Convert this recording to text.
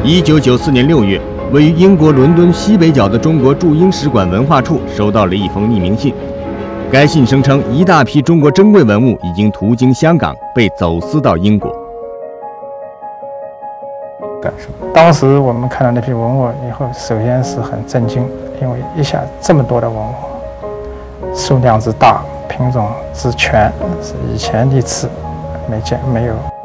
1994年6月，位于英国伦敦西北角的中国驻英使馆文化处收到了一封匿名信。该信声称，一大批中国珍贵文物已经途经香港，被走私到英国。 当时我们看到那批文物以后，首先是很震惊，因为一下这么多的文物，数量之大，品种之全，是以前历次没有。